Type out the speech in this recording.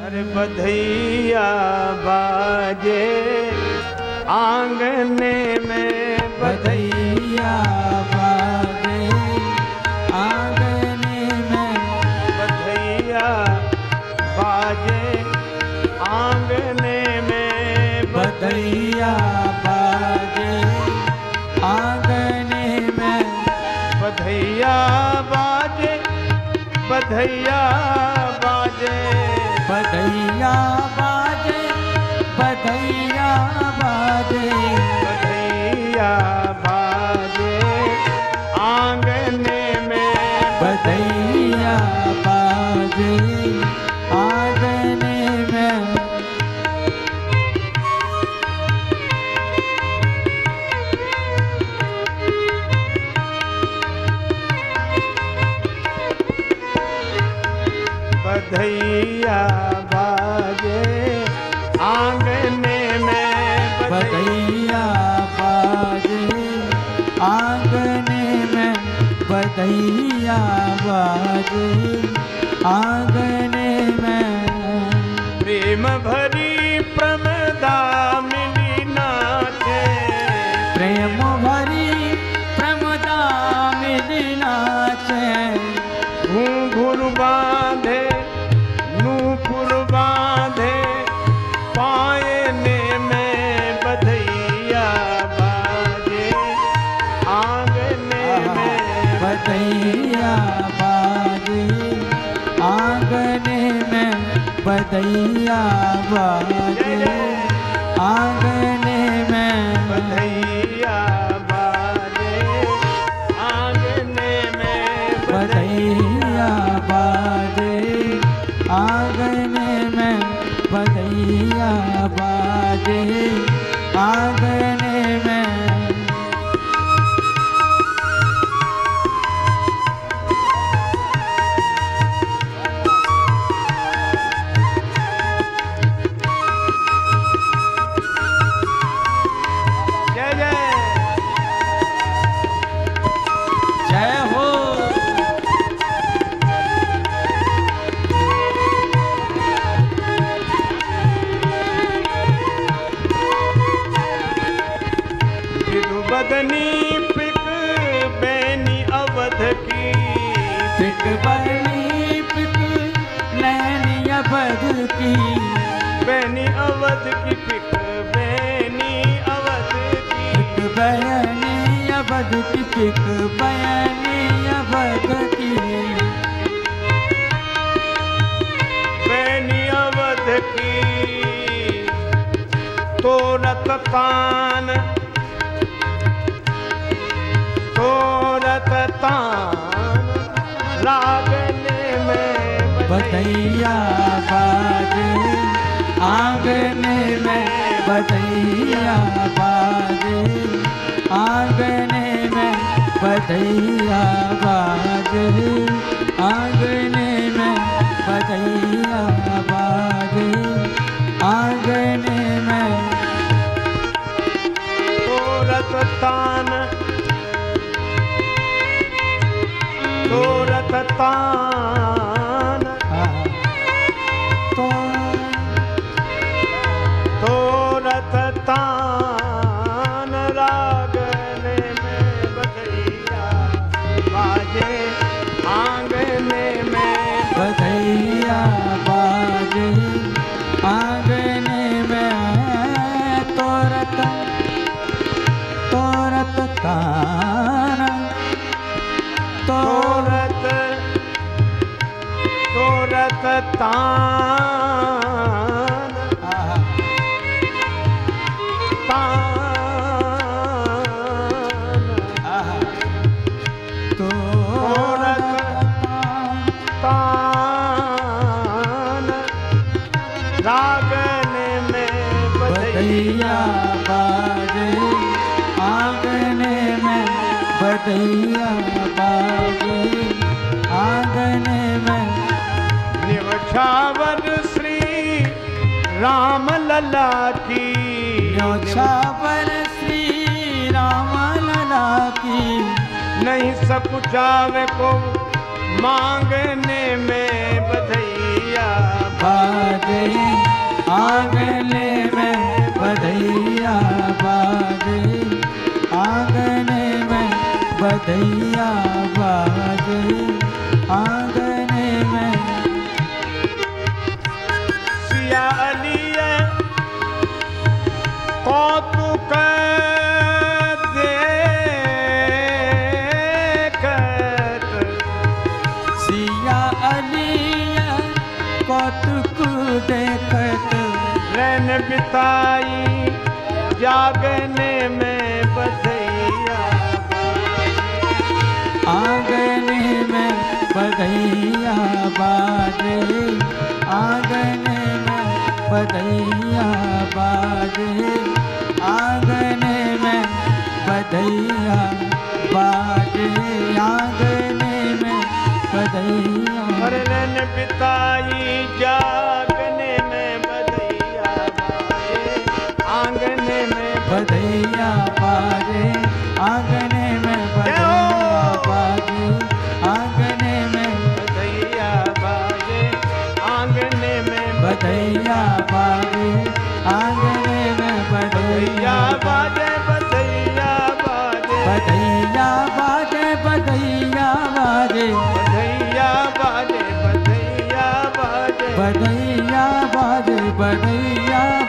अरे बधैया बाजे आंगने में, बधैया बाजे आंगने में, बधैया बाजे आंगने में, बधैया बाजे आंगने में, बधैया बाजे, बधैया बाजे, बधैया बाजे, बधैया बाजे, बधैया बाजे आंगने में, बधैया बाजे आंगने में, बधैया बाजे आंगने में, बधैया बाजे आंगने में, बधैया बाजे आंगने में, प्रेम भरी प्रमदा मिली नाचे, प्रेम भरी प्रमदा मिली नाचे, घूंघूर बांधे नूपुर बांधे पायने में, बधैया बाजे आंगने में, बधैया बाजे आंगने में, बधैया बाजे आंगने में, बधैया बाजे आंगने में, बधैया बाजे आंगने में, बधैया बाजे आंगने में, जय जय जय हो। बदनी पिक बैनी अवध की, पिक बनी पिक नैनी अवध की, बैनी अवध की, पिक बैनी अवध की, पिक बनी अवध की, पिक बनी अवध की, बैनी अवध की, तोरत तान, तोरत तान लागने में, बधैया बाजे आंगने में, बधैया बाजे आंगने में, बधैया बाजे आंगने में, बधैया बाजे आंगने में, तोरत तान, तोरत तान, तो तोरत तान लागने में, बधैया बाजे आंगने में, बधैया बाजे आंगने में, तोरत तोरत तान, तोरत तोरत तान, तान, तोरत तान लागने में, बधैया बाजे आंगने में, बधैया बाजे आंगने में, निवछावर श्री राम लला की, न्योछावर श्री राम लला की, नहीं सकुचावे को मांगने में, बधैया बाजे बधैया बाजे आंगन में। सिया अली कौतुक देखत, सिया अली कौतुक देखत, रैन बिताई जागने में बधैया आंगन में बधैया बाजे आंगन में बधैया बाजे आंगन में बधैया बाजे आंगन में बधैया। हर रैन बिताई जागने में बधैया बाजे आंगन में बधैया बाजे आंगन में बधैया बाजे आंगन में बधैया बाजे आंगने में बधैया बाजे आंगन में बधैया बाजे बधैया बाजे बधैया बाजे बधैया बाजे बधैया बाजे बधैया बाजे बधैया बाजे बधैया